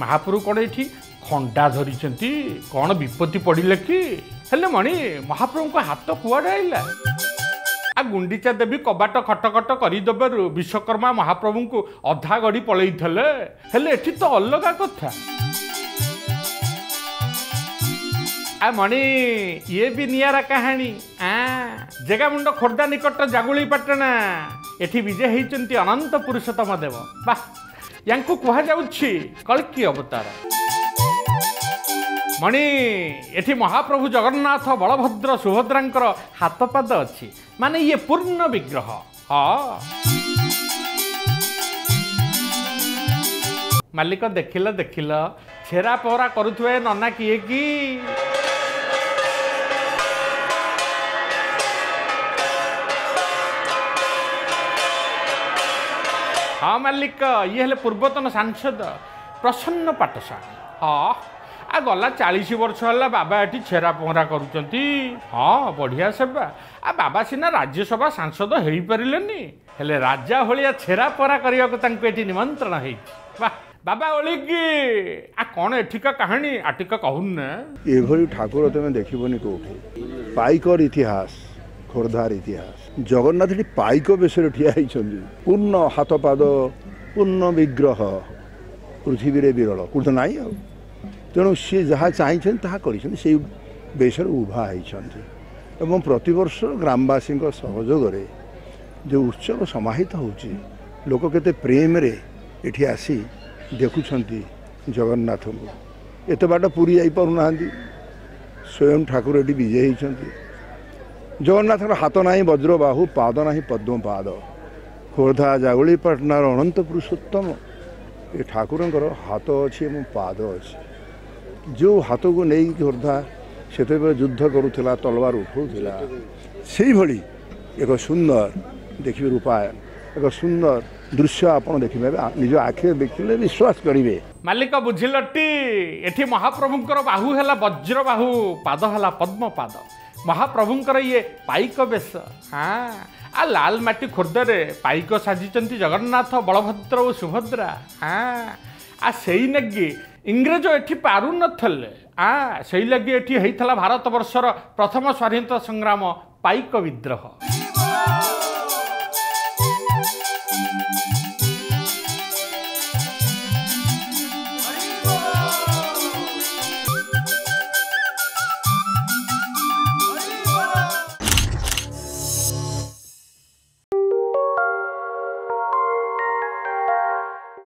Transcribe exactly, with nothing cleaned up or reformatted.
महाप्रभु कौन ये खंडा धरी कौन विपत्ति पड़े कि हेले मणि महाप्रभु को हाथ कुआड़े आइला आ गुंडीचा देवी कबाट खटखट करदेवु विश्वकर्मा महाप्रभु को अधा गड़ी पलई हेले एठी तो अलग कथा आ मणि ये भी नियारा कहानी आ जगामुंड खोर्धा निकट जागुली पाटना एठी विजय होती अनंत पुरुषोत्तम देव बा यांकु कहा जाउछि कल्कि अवतार मणि एठी महाप्रभु जगन्नाथ बलभद्र सुभद्रांकर हाथ पाद अच्छी माने ये पूर्ण विग्रह हाँ मालिक देखिल देखिल छेरा पहरा करुथुए नना किए कि हाँ मालिक ये हेले पूर्वतन सांसद प्रसन्न पाठशाणी हाँ आ गला चालीस वर्ष है बाबा ये छेरा पहरा करुँच हाँ बढ़िया सेवा आ बाबा सीना राज्यसभा सांसद हो पारे हेले राजा भाया छेरा पहरा करने को निमंत्रण है बाबा ओली की आ कौन एठिका कहानी आटिका कहून ये ठाकुर तुम देखनी कौटी पाइकर इतिहास खोर्धार इतिहास जगन्नाथ पाइक बेश ठिया पूर्ण हाथ पाद पूर्ण विग्रह पृथ्वी विरल कोई ना तेणु सी जहाँ चाहिए कर बेशर उभा होती प्रतिवर्ष ग्रामवासी सहयोग जो उत्सव समाहित होची लोक केते प्रेम रे एठी आसी देखुछंती जगन्नाथ को एत बाट पुरी जाई पारुना स्वयं ठाकुर एटी विजय होती जगन्नाथ हाथ ना वज्र बाहु पाद ना पद्म पाद खोर्धा जागुली पाटनार अनंत पुरुषोत्तम ये ठाकुर हाथ अच्छी पाद अच्छी जो हाथ को नहीं खोर्धा से युद्ध करुला तलवार उठाऊला से भली एक सुंदर देखिए रूपायन एक सुंदर दृश्य आपड़ देखिए निज आखिर देखिले विश्वास करेंगे मालिक बुझिलटी एठी महाप्रभुंकर बाहु है वज्र बाहु पाद है पद्म पाद महाप्रभुंकर ये पाइक बेश हाँ आ लाल माटी खोर्धे पाइक साजिचंती जगन्नाथ बलभद्र और सुभद्रा हाँ आ सही लगी इंग्रेज एठी पारु नथले आ सही लगी एठी होइथला भारत वर्षर प्रथम स्वाधीनता संग्राम पाइक विद्रोह।